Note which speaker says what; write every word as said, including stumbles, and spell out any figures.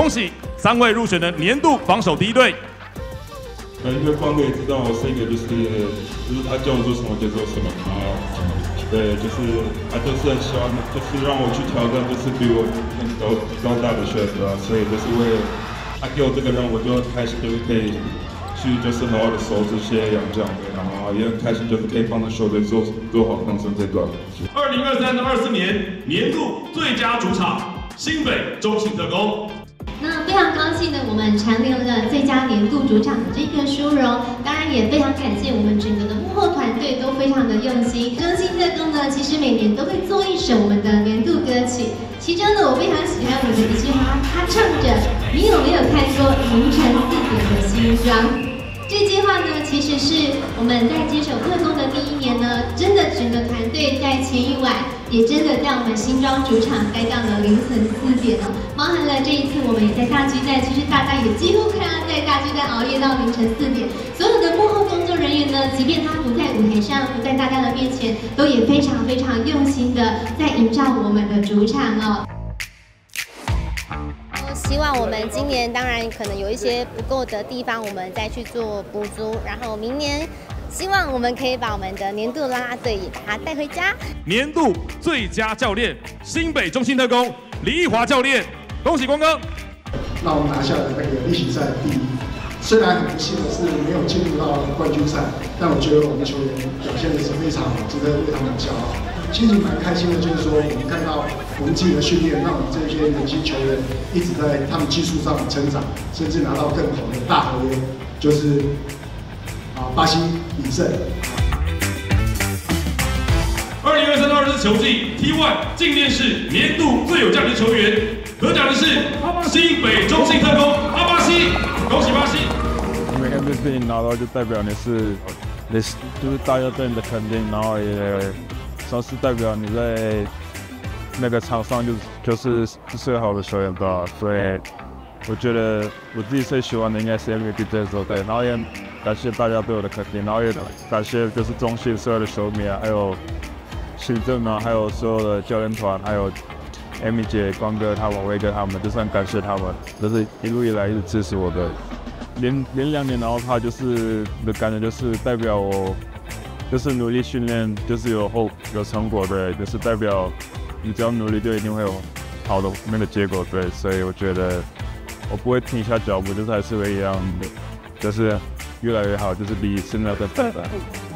Speaker 1: 恭喜三位入选的年度防守第一队。
Speaker 2: 呃，因为光哥也知道我是一个，就是就是他叫我做什么就做什么，然后对，就是他就是很喜欢，就是让我去挑战，就是比我更高高大的选手啊，所以就是为了他给我这个任务，我就很开心，就是可以去就是好好的守这些洋将队，然后也很开心，就是可以帮着球队做做好抗争这段。
Speaker 1: 二零二三到二四年年度最佳主场，新北中信特攻。
Speaker 3: 那非常高兴的，我们蝉联了最佳年度主场的这个殊荣，当然也非常感谢我们整个的幕后团队都非常的用心。中信特攻呢，其实每年都会做一首我们的年度歌曲，其中呢，我非常喜欢我们的一句话，他唱着“你有没有看过凌晨四点的新庄”。这句话呢，其实是我们在接手特攻的第一年呢，真的整个团队在前一晚也真的在我们新庄主场待到了凌晨四点哦。包含了这一次我们也在大巨蛋，其实大家也几乎看到在大巨蛋熬夜到凌晨四点。所有的幕后工作人员呢，即便他不在舞台上，不在大家的面前，都也非常非常用心的在营造我们的主场哦。
Speaker 4: 希望我们今年当然可能有一些不够的地方，我们再去做补足。然后明年，希望我们可以把我们的年度啦啦队也把它带回家。
Speaker 1: 年度最佳教练，新北中信特攻李义华教练，恭喜光哥！
Speaker 5: 那我们拿下了那个例行赛第一。虽然很不幸的是没有进入到冠军赛，但我觉得我们球员表现的是非常好，值得为他们骄傲。心情蛮开心的，就是说我们看到我们自己的训练，让我们这些年轻球员一直在他们技术上成长，甚至拿到更好的大合约，就是啊巴西领胜。
Speaker 1: 二零二三到二四球季 T 一 纪念式年度最有价值球员，得奖的是新北中信特攻阿巴西，恭喜巴西！
Speaker 6: 每个 M V P 拿到就代表你是，你是就是大家对你的肯定，然后也算是代表你在那个场上就是就是最好的球员吧。所以我觉得我自己最喜欢的应该是 M V P 这首对，然后也感谢大家对我的肯定，然后也感谢就是中信所有的球迷啊，还有行政啊，还有所有的教练团，还有 Amy 姐、光哥他们、威哥他们，就是很感谢他们，就是一路以来一直支持我的。连连两年，然后他就是的感觉就是代表我，就是努力训练，就是有后有成果的，就是代表你只要努力就一定会有好的那个结果，对，所以我觉得我不会停下脚步，就是还是会一样的，就是越来越好，就是比现在更好。